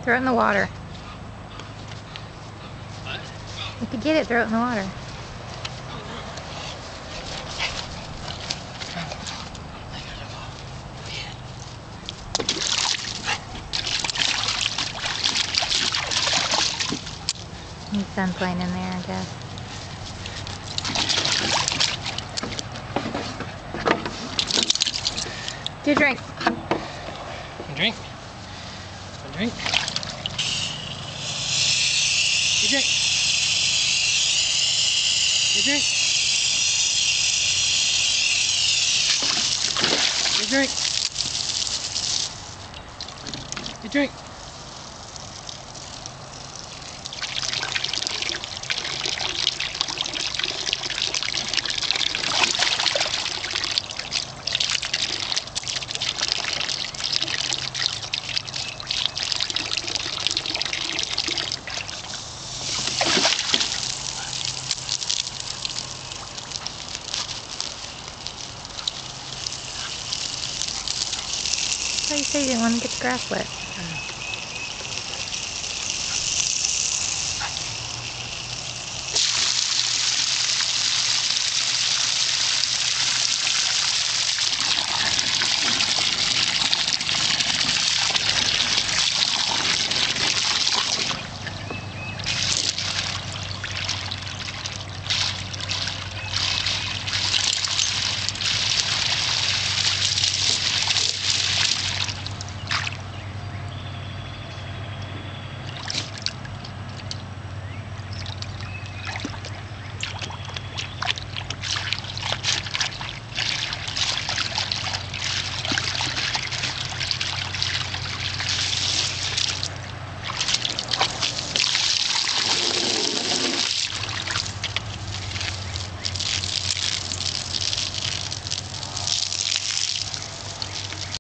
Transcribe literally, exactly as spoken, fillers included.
Throw it in the water. What? If you get it, throw it in the water. He's done playing in there, I guess. Do a drink. A drink? A drink? A drink? A drink? A drink? A drink? How do you say you didn't want to get the grass wet?